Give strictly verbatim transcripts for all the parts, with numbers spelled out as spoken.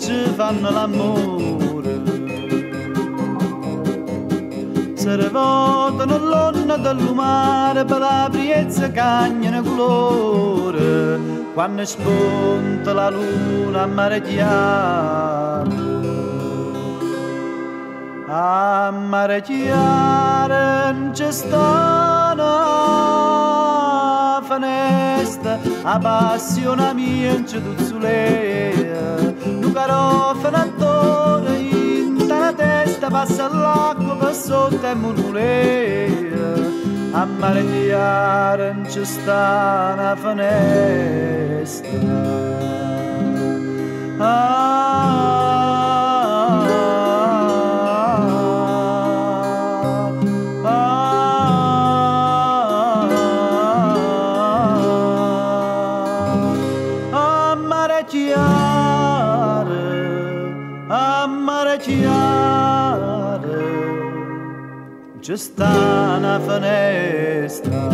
ci fanno l'amore. Se revotano l'onna dell'umare per la priezza cagnano colore, quando spunta la luna a mare chiaro. A mare chiaro non c'è sta una finestra, a passione mia non c'è tuzzulea, un carofano attore in la testa passa l'acqua per sotto e monulea. A mare chiaro non c'è sta una finestra. Ah, c'è sta una finestra.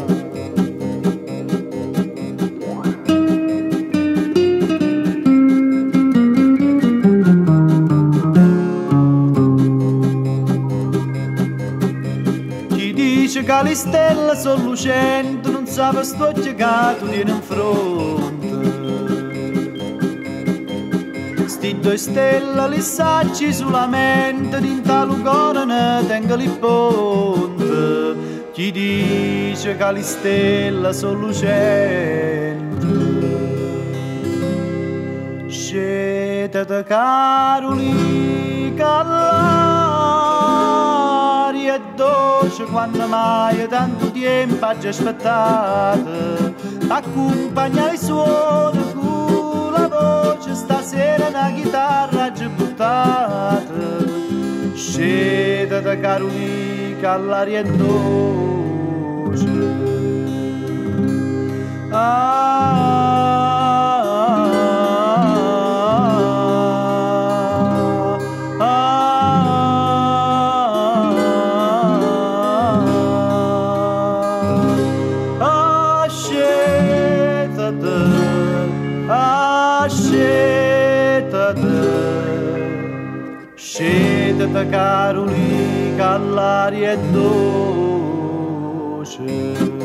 Chi dice che le stelle sono lucenti non sa per sto che tu tieni in fronte. Sti due stelle li sacci sulla mente, dinta l'ugone ne tengo il ponte. Chi dice che le stelle sono lucenti, scetete caroli che l'aria è dolce quando mai tanto tempo ha già aspettato, accompagna i suoni con la voce, stasera una chitarra già buttata. Scetete caroli che l'aria è dolce. Ah, ah, scetete, ah, scetete, scetete caroli che l'aria è dolce.